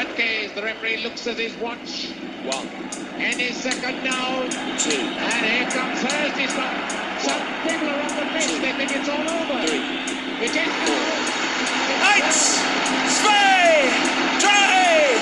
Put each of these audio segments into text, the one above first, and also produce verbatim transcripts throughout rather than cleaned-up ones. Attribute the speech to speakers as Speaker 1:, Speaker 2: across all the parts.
Speaker 1: that case, the referee looks at his watch.
Speaker 2: One.
Speaker 1: Any second now.
Speaker 2: Two.
Speaker 1: And here comes Hurst. He's got some people are on the pitch. They think it's all over.
Speaker 2: Three.
Speaker 1: It is now.
Speaker 3: Eins, zwei, drei,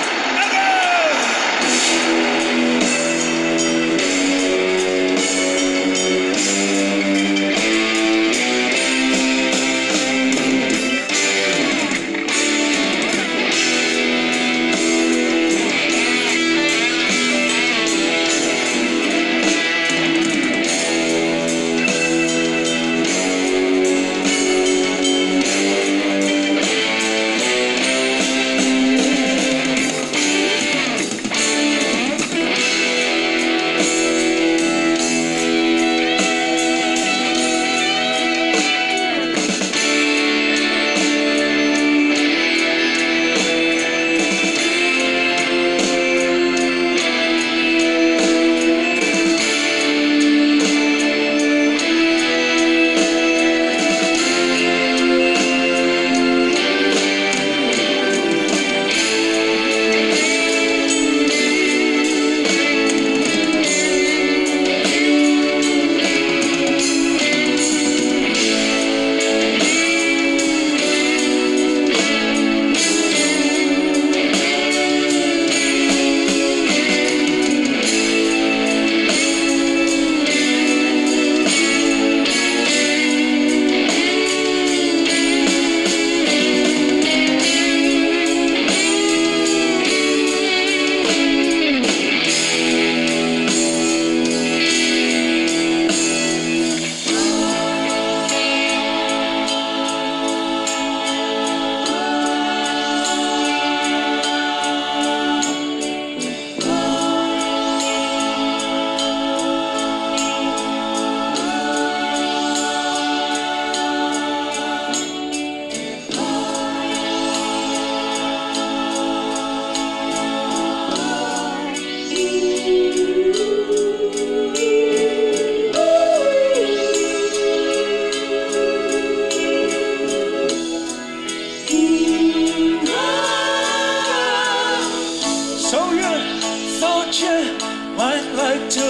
Speaker 3: might like to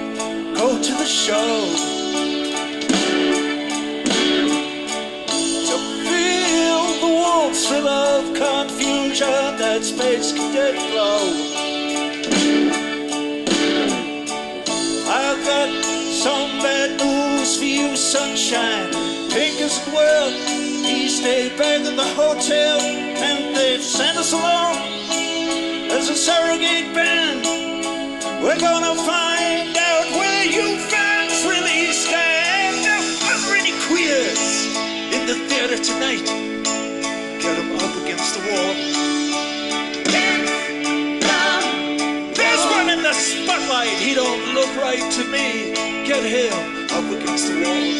Speaker 3: go to the show, to feel the warmth, thrill of confusion that space cadet glow. I've got some bad news for you, sunshine. Pink isn't well, he stayed back at the hotel, and they've sent us along as a surrogate band. We're gonna find out where you fans really stand. Now, are there any queers in the theater tonight? Get them up against the wall. There's one in the spotlight. He don't look right to me. Get him up against the wall.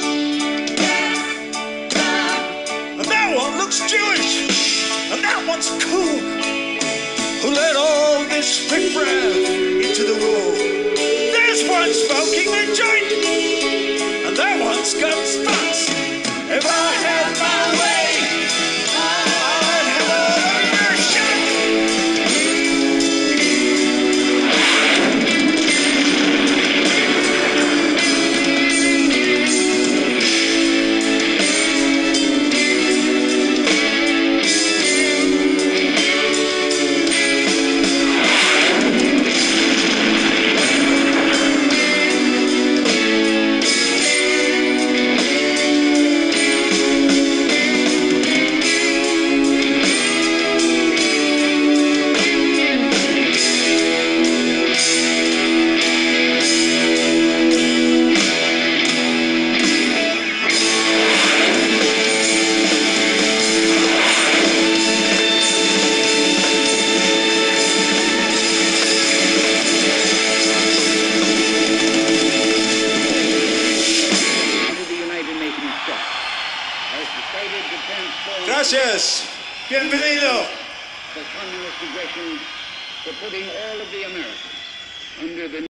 Speaker 3: And that one looks Jewish. And that one's cool. Who let all this riffraff into the room? There's one smoking a joint, and that one's got spots. If I had my way, I'd have all your shit. Gracias. Bienvenido.
Speaker 1: The communist aggression for putting all of the Americans under the